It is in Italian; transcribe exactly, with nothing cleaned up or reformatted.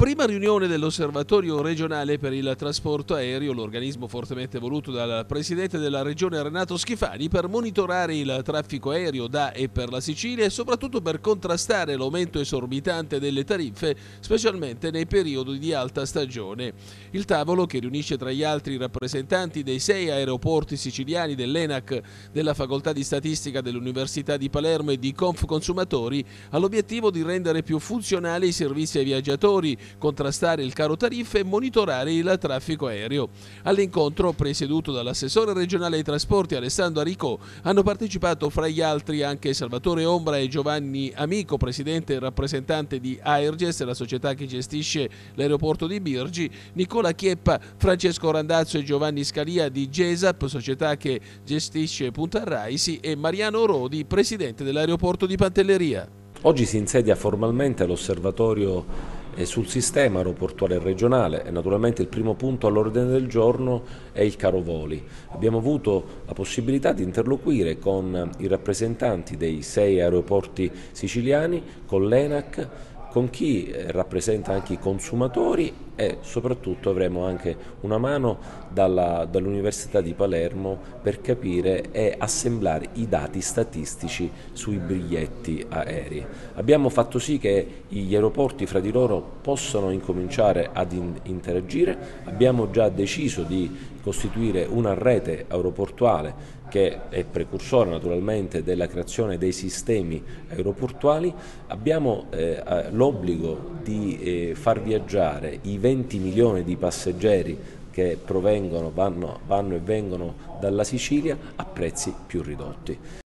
prima riunione dell'Osservatorio regionale per il trasporto aereo, l'organismo fortemente voluto dal presidente della regione Renato Schifani per monitorare il traffico aereo da e per la Sicilia e soprattutto per contrastare l'aumento esorbitante delle tariffe, specialmente nei periodi di alta stagione. Il tavolo, che riunisce tra gli altri i rappresentanti dei sei aeroporti siciliani, dell'ENAC, della Facoltà di Statistica dell'Università di Palermo e di Confconsumatori, ha l'obiettivo di rendere più funzionali i servizi ai viaggiatori, contrastare il caro tariffe e monitorare il traffico aereo. All'incontro, presieduto dall'assessore regionale ai trasporti Alessandro Aricò, hanno partecipato fra gli altri anche Salvatore Ombra e Giovanni Amico, presidente e rappresentante di Airges, la società che gestisce l'aeroporto di Birgi, Nicola Chieppa, Francesco Randazzo e Giovanni Scalia di GESAP, società che gestisce Punta Raisi, e Mariano Rodi, presidente dell'aeroporto di Pantelleria. Oggi si insedia formalmente l'osservatorio sul sistema aeroportuale regionale e naturalmente il primo punto all'ordine del giorno è il caro voli. Abbiamo avuto la possibilità di interloquire con i rappresentanti dei sei aeroporti siciliani, con l'ENAC, con chi rappresenta anche i consumatori e soprattutto avremo anche una mano dall'Università di Palermo per capire e assemblare i dati statistici sui biglietti aerei. Abbiamo fatto sì che gli aeroporti fra di loro possano incominciare ad in interagire, abbiamo già deciso di costituire una rete aeroportuale che è precursore naturalmente della creazione dei sistemi aeroportuali. Abbiamo eh, l'obbligo di eh, far viaggiare i venti milioni di passeggeri che provengono, vanno, vanno e vengono dalla Sicilia a prezzi più ridotti.